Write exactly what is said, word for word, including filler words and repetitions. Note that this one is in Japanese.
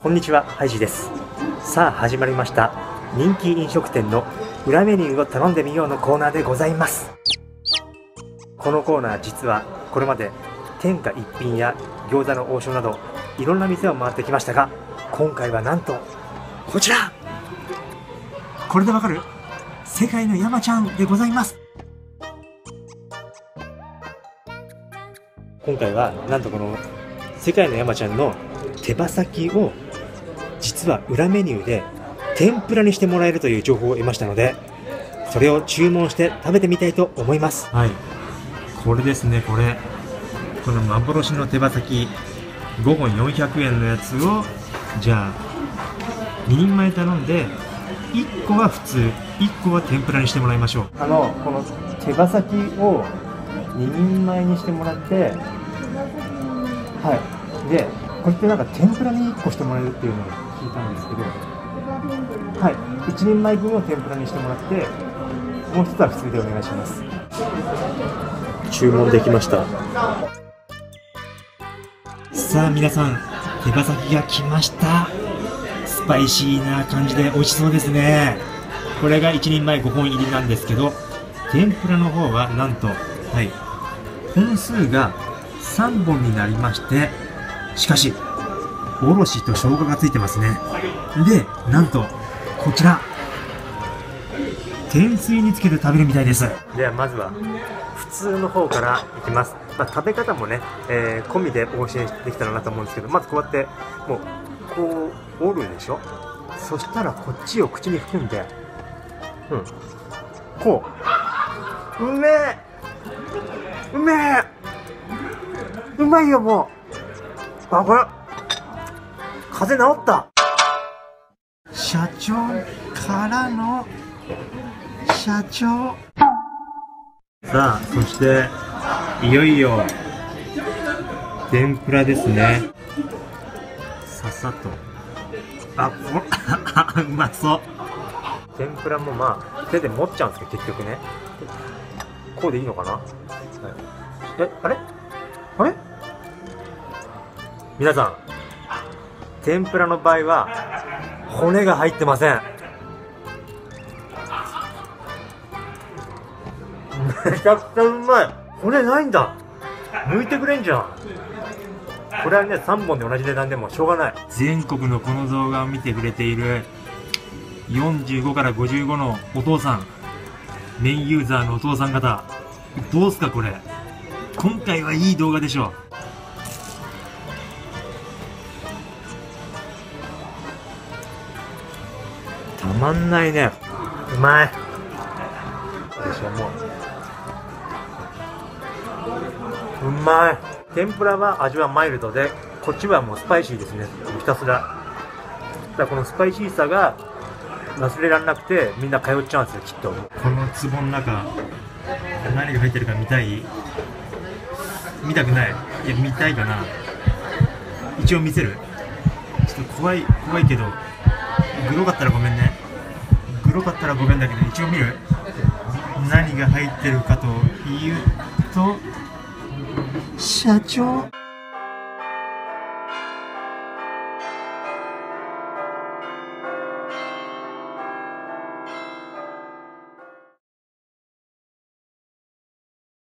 こんにちは、ハイジです。さあ始まりました人気飲食店の裏メニューを頼んでみようのコーナーでございます。このコーナー実はこれまで天下一品や餃子の王将などいろんな店を回ってきましたが、今回はなんとこちら、これでわかる世界の山ちゃんでございます。今回はなんとこの世界の山ちゃんの手羽先を実は裏メニューで天ぷらにしてもらえるという情報を得ましたので、それを注文して食べてみたいと思います。はい、これですね。これこの幻の手羽先ごほんよんひゃくえんのやつをじゃあににんまえ頼んで、いっこは普通、いっこは天ぷらにしてもらいましょう。あのこの手羽先をににんまえにしてもらって、はいでこれってなんか天ぷらにいっこしてもらえるっていうのを聞いたんですけど、はい、いちにんまえぶんを天ぷらにしてもらって、もう一つは普通でお願いします。注文できました。さあ皆さん、手羽先が来ました。スパイシーな感じで美味しそうですね。これがいちにんまえごほん入りなんですけど、天ぷらの方はなんと、はい、本数がさんぼんになりまして、しかしおろしと生姜がついてますね。で、なんとこちら天つゆにつけて食べるみたいです。ではまずは普通の方からいきます。まあ、食べ方もね、えー、込みでお教えできたらなと思うんですけど、まずこうやってもうこう折るでしょ。そしたらこっちを口に含んで、うん、こう、うめえうめえうまいよ。もうあ、これ風邪治った。社長からの社長。さあ、そしていよいよ天ぷらですね。ささと、あ、これうまそう。天ぷらもまあ手で持っちゃうんですけど、結局ね、こうでいいのかな。はい、え、あれあれ皆さん、天ぷらの場合は骨が入ってません。めちゃくちゃうまい。骨ないんだ。剥いてくれんじゃん。これはね、さんぼんで同じ値段でもしょうがない。全国のこの動画を見てくれているよんじゅうごからごじゅうごのお父さん、メインユーザーのお父さん方、どうすかこれ。今回はいい動画でしょう。たまんないね。うまいでしょ。もううまい。天ぷらは味はマイルドで、こっちはもうスパイシーですね。ひたすら。だからこのスパイシーさが忘れられなくて、みんな通っちゃうんですよ、きっと。この壺の中何が入ってるか見たい？見たくない？いや、見たいかな。一応見せる。ちょっと怖い怖いけど、グロかったらごめんね。グロかったらごめんだけど、一応見る。何が入ってるかというと、社長。